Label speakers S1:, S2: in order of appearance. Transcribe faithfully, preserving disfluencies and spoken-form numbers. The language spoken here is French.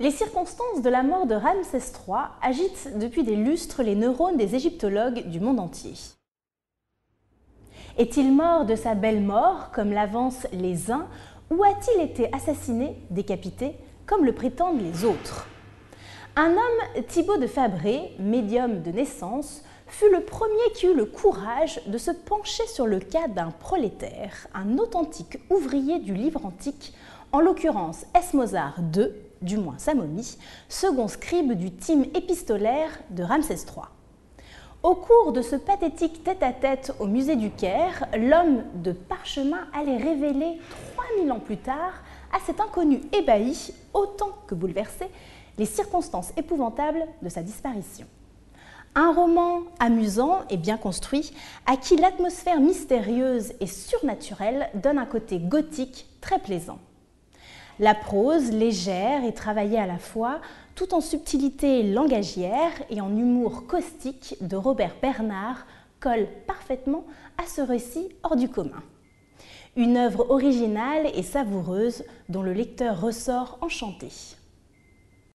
S1: Les circonstances de la mort de Ramsès trois agitent depuis des lustres les neurones des égyptologues du monde entier. Est-il mort de sa belle mort, comme l'avancent les uns, ou a-t-il été assassiné, décapité, comme le prétendent les autres? Un homme, Thibaut de Fabré, médium de naissance, fut le premier qui eut le courage de se pencher sur le cas d'un prolétaire, un authentique ouvrier du livre antique, en l'occurrence Esmozar deux, du moins sa momie, second scribe du time épistolaire de Ramsès trois. Au cours de ce pathétique tête-à-tête au musée du Caire, l'homme de parchemin allait révéler trois mille ans plus tard à cet inconnu ébahi, autant que bouleversé, les circonstances épouvantables de sa disparition. Un roman amusant et bien construit, à qui l'atmosphère mystérieuse et surnaturelle donne un côté gothique très plaisant. La prose, légère et travaillée à la fois, tout en subtilité langagière et en humour caustique de Robert Bernard, colle parfaitement à ce récit hors du commun. Une œuvre originale et savoureuse dont le lecteur ressort enchanté.